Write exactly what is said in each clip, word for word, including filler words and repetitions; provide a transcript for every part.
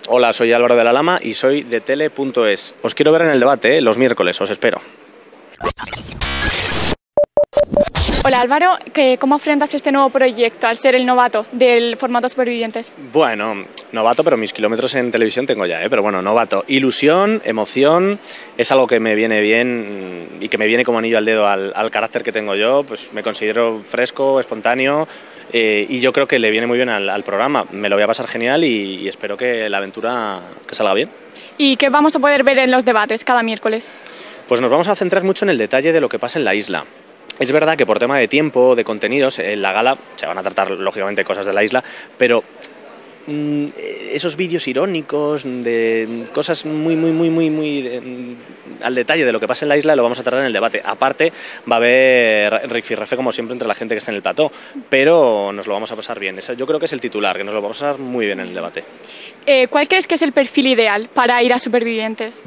Hola, soy Álvaro de la Lama y soy de tele punto es. Os quiero ver en el debate, ¿eh? Los miércoles, os espero. Hola Álvaro, ¿cómo afrontas este nuevo proyecto al ser el novato del formato Supervivientes? Bueno, novato, pero mis kilómetros en televisión tengo ya, ¿eh? Pero bueno, novato. Ilusión, emoción, es algo que me viene bien y que me viene como anillo al dedo al, al carácter que tengo yo. Pues me considero fresco, espontáneo eh, y yo creo que le viene muy bien al, al programa. Me lo voy a pasar genial y, y espero que la aventura que salga bien. ¿Y qué vamos a poder ver en los debates cada miércoles? Pues nos vamos a centrar mucho en el detalle de lo que pasa en la isla. Es verdad que por tema de tiempo, de contenidos, en la gala se van a tratar lógicamente cosas de la isla, pero mmm, esos vídeos irónicos, de cosas muy, muy, muy, muy, muy de, al detalle de lo que pasa en la isla, lo vamos a tratar en el debate. Aparte, va a haber rifirrafe como siempre entre la gente que está en el plató, pero nos lo vamos a pasar bien. Eso yo creo que es el titular, que nos lo vamos a pasar muy bien en el debate. Eh, ¿Cuál crees que es el perfil ideal para ir a Supervivientes?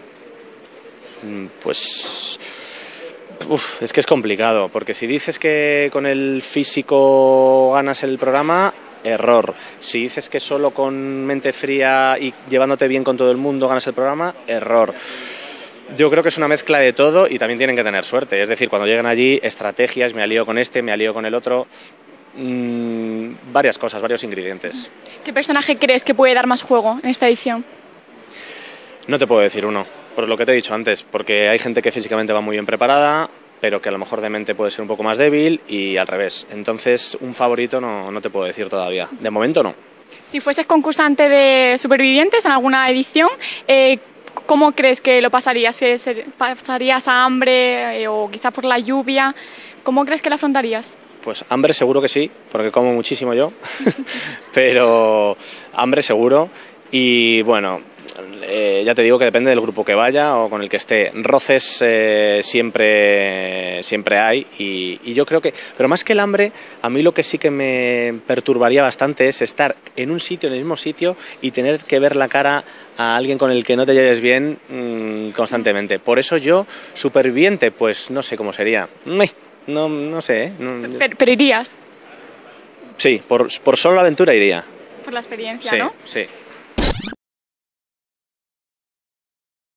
Pues... Uf, es que es complicado, porque si dices que con el físico ganas el programa, error. Si dices que solo con mente fría y llevándote bien con todo el mundo ganas el programa, error. Yo creo que es una mezcla de todo y también tienen que tener suerte. Es decir, cuando llegan allí, estrategias, me alío con este, me alío con el otro, mmm, varias cosas, varios ingredientes. ¿Qué personaje crees que puede dar más juego en esta edición? No te puedo decir uno. Por lo que te he dicho antes, porque hay gente que físicamente va muy bien preparada, pero que a lo mejor de mente puede ser un poco más débil y al revés. Entonces, un favorito no, no te puedo decir todavía. De momento no. Si fueses concursante de Supervivientes en alguna edición, eh, ¿cómo crees que lo pasarías? ¿Pasarías a hambre eh, o quizás por la lluvia? ¿Cómo crees que lo afrontarías? Pues hambre seguro que sí, porque como muchísimo yo, pero hambre seguro. Y bueno... Eh, ya te digo que depende del grupo que vaya o con el que esté. Roces eh, siempre, siempre hay y, y yo creo que, pero más que el hambre, a mí lo que sí que me perturbaría bastante es estar en un sitio, en el mismo sitio y tener que ver la cara a alguien con el que no te lleves bien mmm, constantemente. Por eso yo, Superviviente, pues no sé cómo sería. No, no sé. ¿eh? No, pero, pero irías. Sí, por, por solo la aventura iría. Por la experiencia, sí, ¿no? Sí.